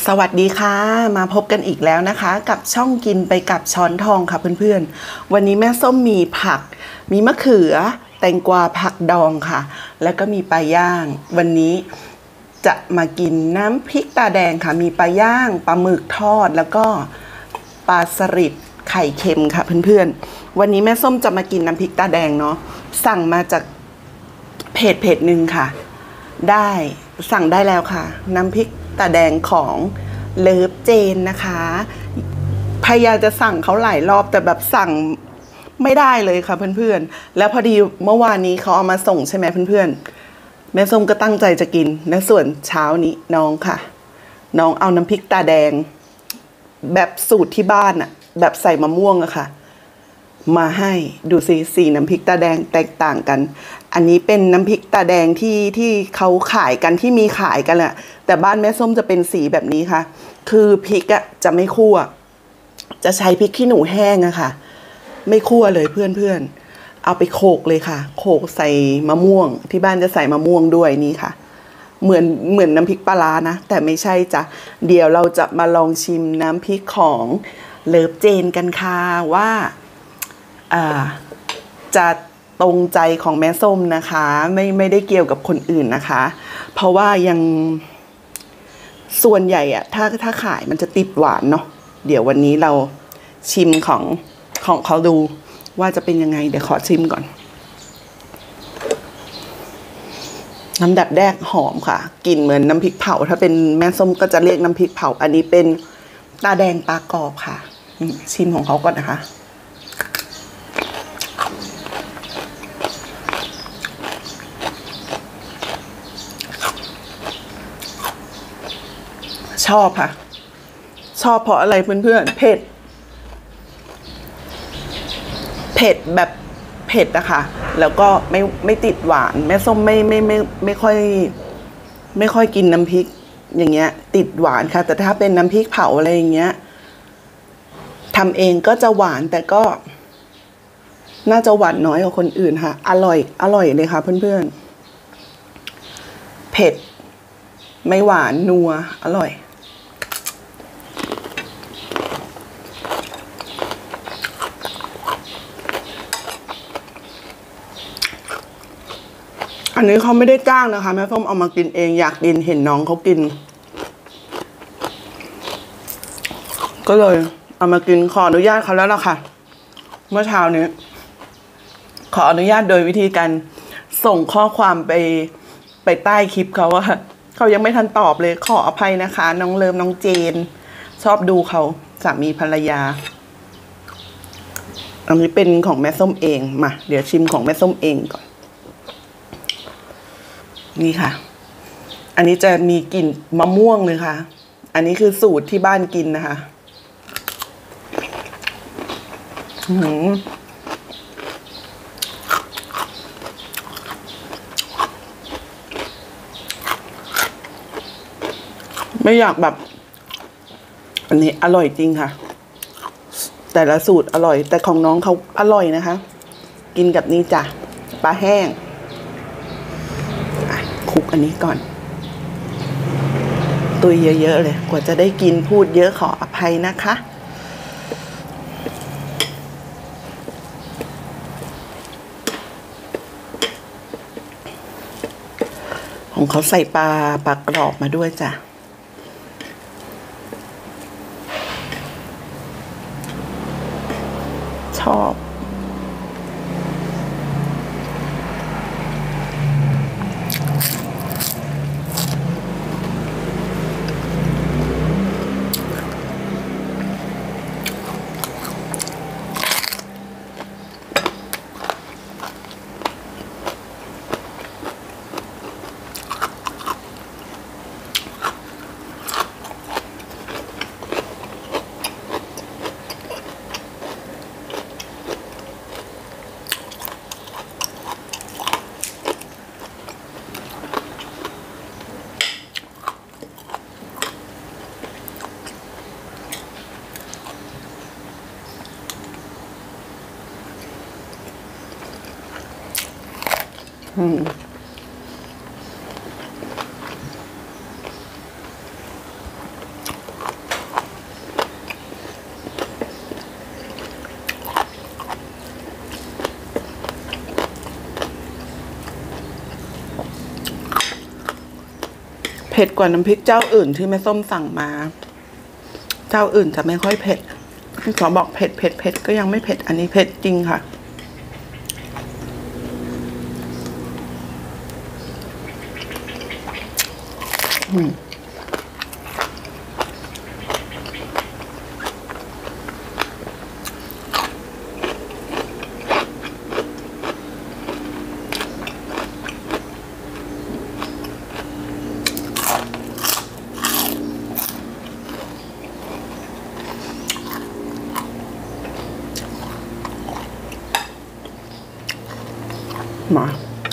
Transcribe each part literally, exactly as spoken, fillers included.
สวัสดีค่ะมาพบกันอีกแล้วนะคะกับช่องกินไปกับช้อนทองค่ะเพื่อนๆวันนี้แม่ส้มมีผักมีมะเขือแตงกวาผักดองค่ะแล้วก็มีปลาย่างวันนี้จะมากินน้ำพริกตาแดงค่ะมีปลาย่างปลาหมึกทอดแล้วก็ปลาสลิดไข่เค็มค่ะเพื่อนๆวันนี้แม่ส้มจะมากินน้ำพริกตาแดงเนาะสั่งมาจากเพจเพจหนึ่งค่ะได้สั่งได้แล้วค่ะน้ำพริกตาแดงของเลิฟเจนนะคะพยายามจะสั่งเขาหลายรอบแต่แบบสั่งไม่ได้เลยค่ะเพื่อนๆแล้วพอดีเมื่อวานนี้เขาเอามาส่งใช่ไหมเพื่อนๆแม่ส้มก็ตั้งใจจะกินและส่วนเช้านี้น้องค่ะน้องเอาน้ำพริกตาแดงแบบสูตรที่บ้านอะแบบใส่มะม่วงอะค่ะมาให้ดูสิสีน้ำพริกตาแดงแตกต่างกันอันนี้เป็นน้ำพริกตาแดงที่ที่เขาขายกันที่มีขายกันแหละแต่บ้านแม่ส้มจะเป็นสีแบบนี้ค่ะคือพริกอะจะไม่คั่วจะใช้พริกขี้หนูแห้งอะค่ะไม่คั่วเลยเพื่อนๆเอาไปโขลกเลยค่ะโขลกใส่มะม่วงที่บ้านจะใส่มะม่วงด้วยนี่ค่ะเหมือนเหมือนน้ำพริกปลาร้านะแต่ไม่ใช่จ้ะเดี๋ยวเราจะมาลองชิมน้ำพริกของเลิฟเจนกันค่ะว่าจะตรงใจของแม่ส้มนะคะไม่ไม่ได้เกี่ยวกับคนอื่นนะคะเพราะว่ายังส่วนใหญ่อะถ้าถ้าขายมันจะติดหวานเนาะเดี๋ยววันนี้เราชิมของของเขาดูว่าจะเป็นยังไงเดี๋ยวขอชิมก่อนน้ำดับแรกหอมค่ะกลิ่นเหมือนน้ำพริกเผาถ้าเป็นแม่ส้มก็จะเรียกน้ำพริกเผาอันนี้เป็นตาแดงปลากรอบค่ะชิมของเขาก่อนนะคะชอบค่ะชอบเพราะอะไรเพื่อนๆเผ็ดเผ็ดแบบเผ็ดนะคะแล้วก็ไม่ไม่ติดหวานแม่ส้มไม่ไม่ไม่ไม่ค่อยไม่ค่อยกินน้ำพริกอย่างเงี้ยติดหวานค่ะแต่ถ้าเป็นน้ำพริกเผาอะไรอย่างเงี้ยทำเองก็จะหวานแต่ก็น่าจะหวานน้อยกว่าคนอื่นค่ะอร่อยอร่อยเลยค่ะเพื่อนๆเผ็ดไม่หวานนัวอร่อยอันนี้เขาไม่ได้จ้างนะคะแม่ส้มเอามากินเองอยากกินเห็นน้องเขากินก็เลยเอามากินขออนุญาตเขาแล้วล่ะค่ะเมื่อเช้านี้ขออนุญาตโดยวิธีการส่งข้อความไปไปใต้คลิปเขาว่าเขายังไม่ทันตอบเลยขออภัยนะคะน้องเลิฟน้องเจนชอบดูเขาสามีภรรยาอันนี้เป็นของแม่ส้มเองมาเดี๋ยวชิมของแม่ส้มเองก่อนนี่ค่ะอันนี้จะมีกลิ่นมะม่วงเลยค่ะอันนี้คือสูตรที่บ้านกินนะคะไม่อยากแบบอันนี้อร่อยจริงค่ะแต่ละสูตรอร่อยแต่ของน้องเขาอร่อยนะคะกินกับนี่จ้ะปลาแห้งคลุกอันนี้ก่อนตุยเยอะๆเลยกว่าจะได้กินพูดเยอะขออภัยนะคะของเขาใส่ปลาปลากรอบมาด้วยจ้ะชอบอืม อเผ็ดกว่าน้ำพริกเจ้าอื่นที่แม่ส้มสั่งมาเจ้าอื่นจะไม่ค่อยเผ็ดขอบอกเผ็ดเผ็ดเผ็ดก็ยังไม่เผ็ดอันนี้เผ็ดจริงค่ะอืมมา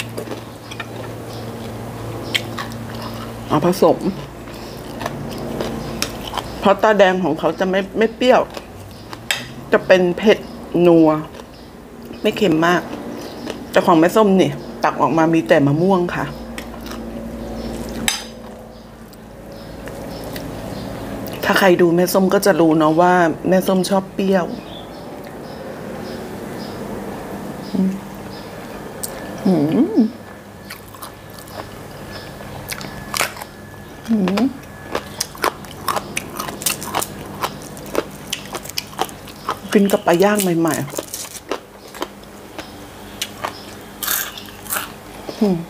เอาผสมเพราะตาแดงของเขาจะไม่ไม่เปรี้ยวจะเป็นเผ็ดนัวไม่เค็มมากแต่ของแม่ส้มนี่ตักออกมามีแต่มะม่วงค่ะถ้าใครดูแม่ส้มก็จะรู้เนาะว่าแม่ส้มชอบเปรี้ยวอืมอืมกินกับปลาย่างใหม่ๆอืม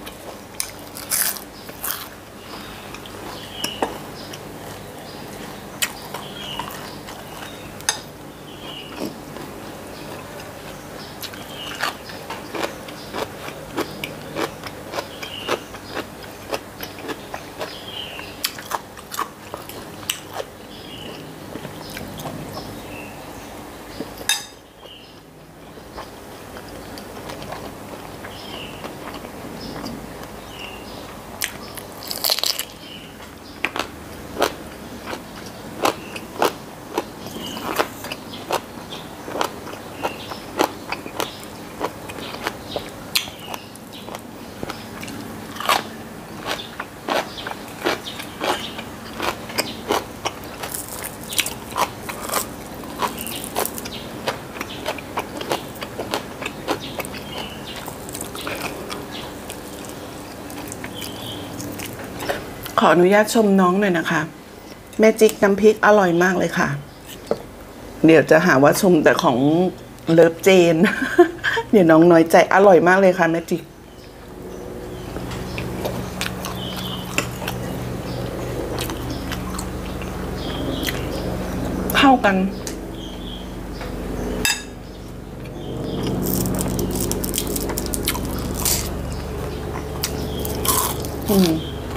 ขออนุญาตชมน้องหน่อยนะคะแม่จิ๊กน้ำพริกอร่อยมากเลยค่ะเดี๋ยวจะหาว่าชมแต่ของเลิฟเจน เดี๋ยวน้องน้อยใจอร่อยมากเลยค่ะแม่จิ๊กเข้ากันอืม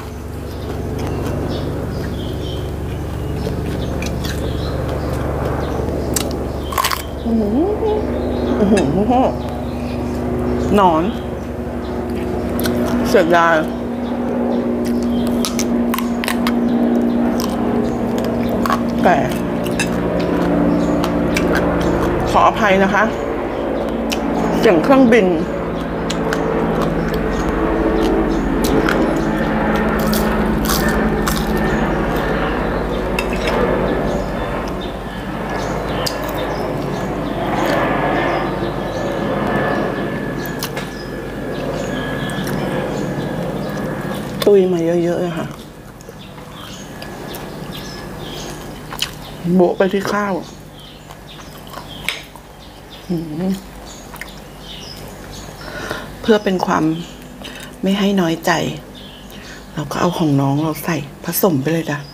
หนอนเสียดายแต่ขออภัยนะคะเสียงเครื่องบินตุยมาเยอะๆเลยค่ะโบะไปที่ข้าวเพื่อเป็นความไม่ให้น้อยใจเราก็เอาของน้องเราใส่ผสมไปเลยจ้ะ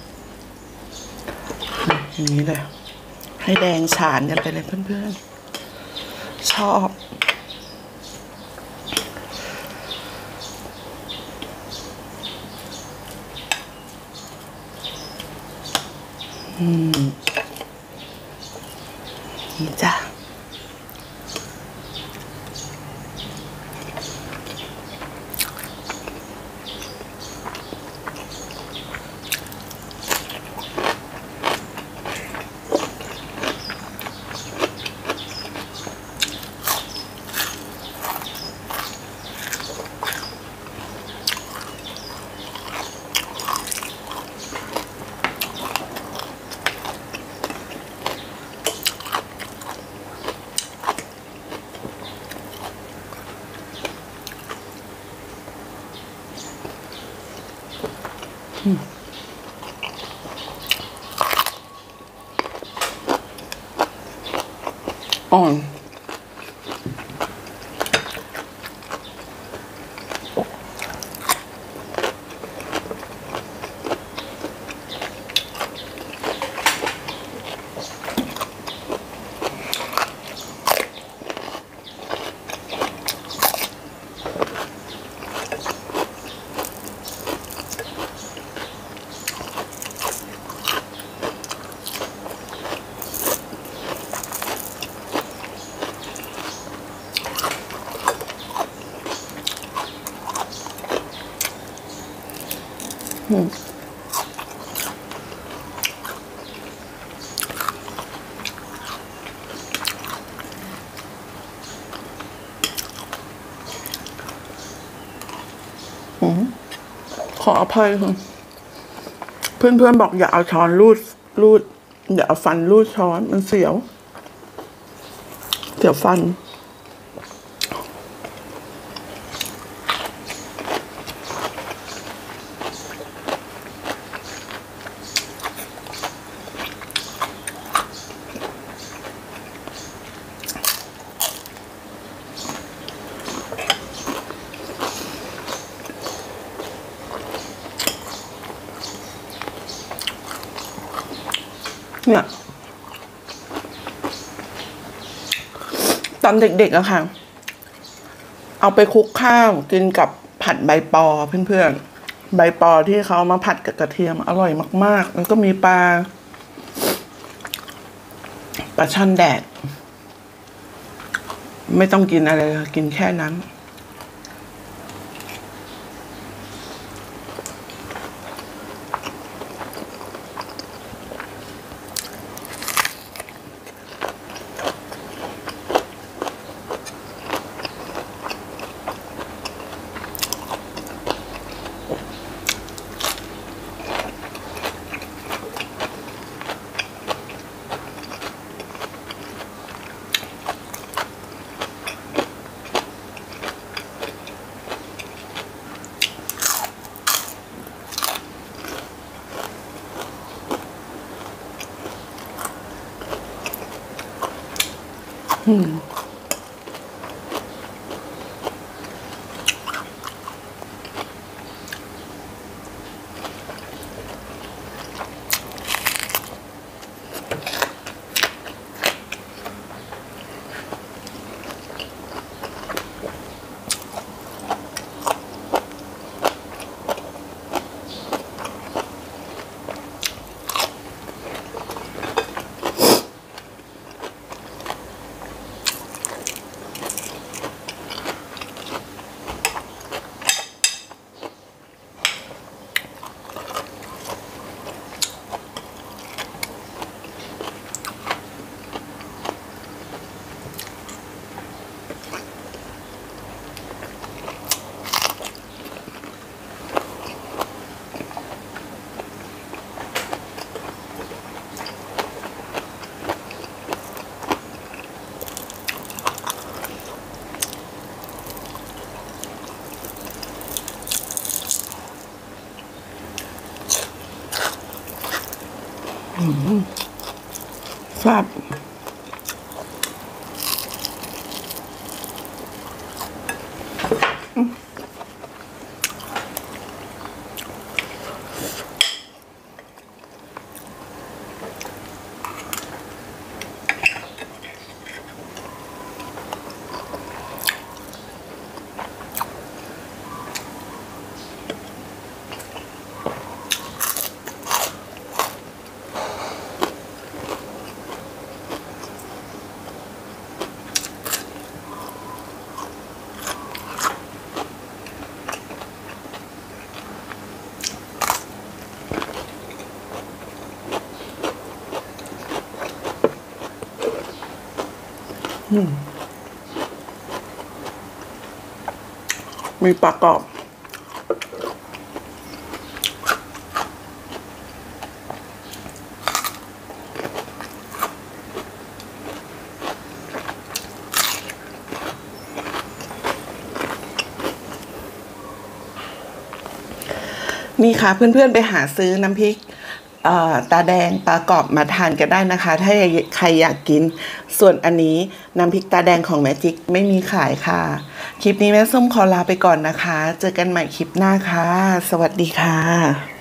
อย่างนี้เลยให้แดงฉานกันไปเลยเพื่อนๆชอบอืมนี่จ้ะอ่อนอืมขออภัยค่ะเพื่อนๆบอกอย่าเอาช้อนรูดรูดอย่าเอาฟันรูดช้อนมันเสียวเสียวฟันเนี่ยตอนเด็กๆอะค่ะเอาไปคลุกข้าวกินกับผัดใบปอเพื่อนๆใบปอที่เขามาผัดกับกระเทียมอร่อยมากๆแล้วก็มีปลาปลาช่อนแดดไม่ต้องกินอะไรกินแค่นั้นอืมแซ่บมีปลากรอบนี่ค่ะเพื่อนๆไปหาซื้อน้ำพริกตาแดงปลากรอบมาทานกันได้นะคะถ้าใครอยากกินส่วนอันนี้น้ำพริกตาแดงของแม่จิ๊กไม่มีขายค่ะคลิปนี้แม่ส้มขอลาไปก่อนนะคะเจอกันใหม่คลิปหน้าค่ะสวัสดีค่ะ